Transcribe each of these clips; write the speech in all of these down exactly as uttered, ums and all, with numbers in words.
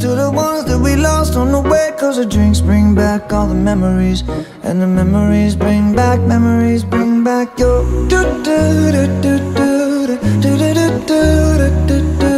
to the ones that we lost on the way, 'cause the drinks bring back all the memories, and the memories bring back, memories bring back your do do do do do do do do do do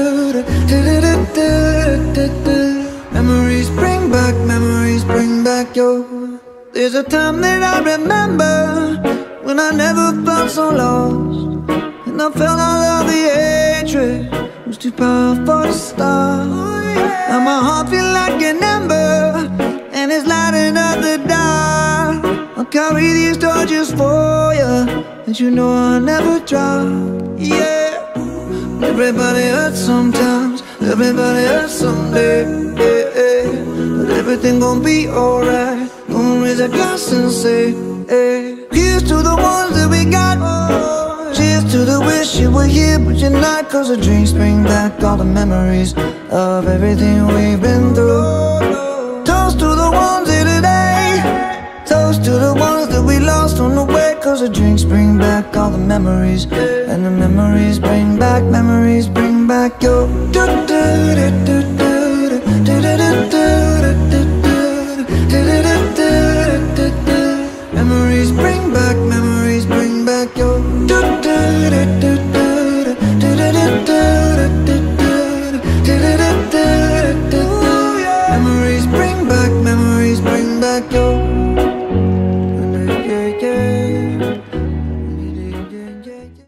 do do. Memories bring back, memories bring back your. There's a time that I remember when I never felt so lost, and I felt all of the hatred was too powerful to stop. Now my heart feel like an ember, and it's lighting up the dark. I'll carry these torches for you, and you know I'll never drop. Yeah, everybody hurts sometimes, everybody hurts someday, yeah, yeah. But everything gon' be alright. Gonna raise a glass and say, hey, here's to the ones that we got. Cheers to the wish you were here but you're not, 'cause the drinks bring back all the memories of everything we've been through. Toast to the ones here today, toast to the ones that we lost on the way, 'cause the drinks bring back all the memories, and the memories bring back, memories bring back your do do do do do.